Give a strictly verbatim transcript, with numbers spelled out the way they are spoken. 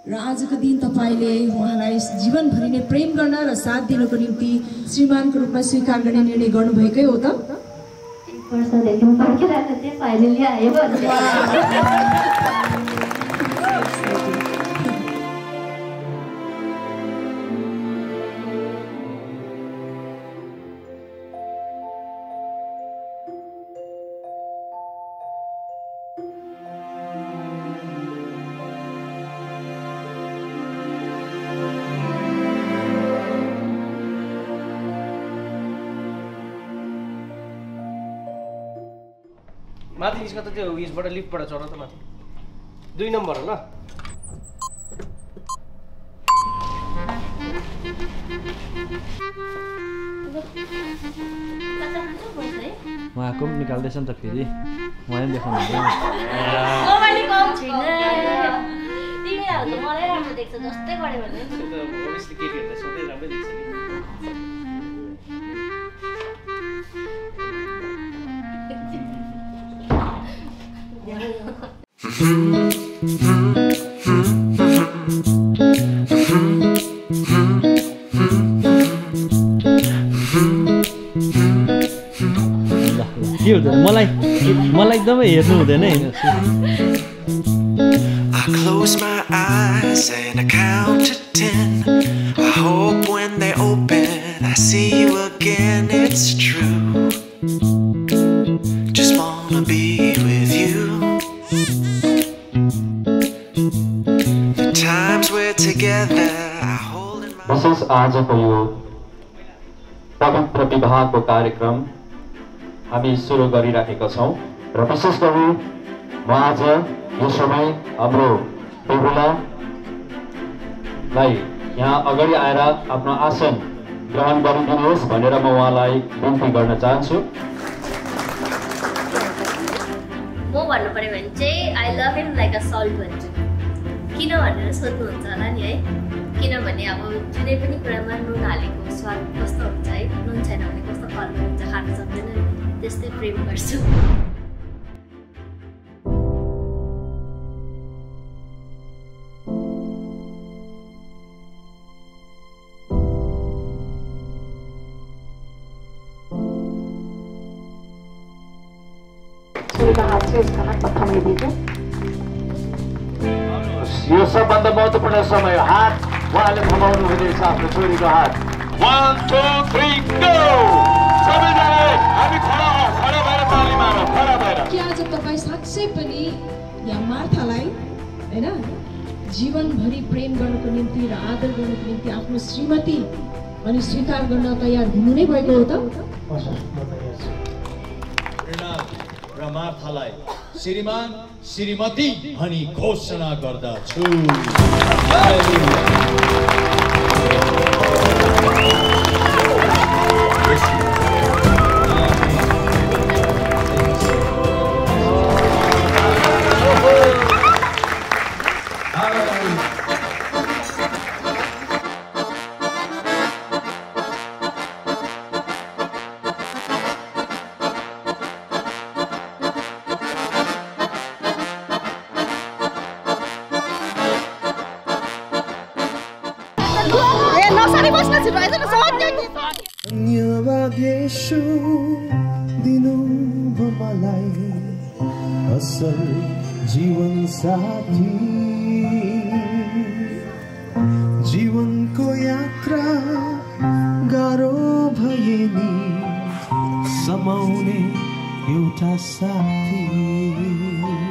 र आजको दिन तपाईले उहाँलाई जीवनभरि नै प्रेम गर्न र साथ दिनको निम्ति श्रीमानको रूपमा स्वीकार गर्ने निर्णय गर्नुभएकै हो त? वर्षदेखि पर्खिरहेको थिएँ, फाइनली आयो भन्ने। माथि निस्क त त्यो उयसबाट लिफ्टबाट चढ त माथि दुई नम्बर हो ल। उहाँको पनि निकाल्दैछ नि त फेरि उहाँ पनि देखाउनु हुँदैन। तिमीहरू त मलाई राम्रो देख्छ जस्तै गऱ्यो भने ओभियसली केटीहरुले सधैँ राम्रै देख्छ नि। के हुँदैन मलाई मलाई एकदमै हेर्नु हुँदैन है। I close my eyes and I count to ten. I hope when they open I see you again. It's true. Just wanna be with you. The times we're together I hold in my विशेष आजको यो पवित्र विवाहको कार्यक्रम हामी सुरु गरिराखेका छौं र विशेष गरी म आज यो समय हाम्रो बेहुलालाई यहाँ अगाडि आएर आफ्नो आसन ग्रहण गरिदिनुहोस् भनेर म उहाँलाई बिन्ती गर्न चाहन्छु। म भन्नु पर्यो भने चाहिँ I love him like a salt भन्छु। किन भनेर सोध्नुहुन्छ होला नि है, किनभने अब जुनै पनि कुरामा नुन हालेको स्वाद कस्तो हुन्छ है, नुन छैन भने कस्तो फल हुन्छ खानु सक्दैन, त्यस्तै प्रेम गर्छु। यो सबभन्दा महत्त्वपूर्ण समय हो। हात उहाँले घुमाउनु हुँदैछ आफ्नो छोरीको हात। One, two, three, go! सबैजनाले हामी खडा हौ, खडा भएर ताली मारौँ, खडा भएर। के आज तपाईँ साँच्चै पनि यहाँ मार्थालाई हैन जीवनभरि प्रेम गर्नको निम्ति र आदर गर्नको निम्ति आफ्नो श्रीमती अनि स्वीकार गर्न तयार हुनु नै भएको हो त? मृणाल र मार्थालाई श्रीमान श्रीमती भनी घोषणा गर्दछु। धन्यवाद येशू दिनुभयो मलाई असल जीवन साथी। जीवनको यात्रा गाह्रो भए नि समाउने एउटा साथी।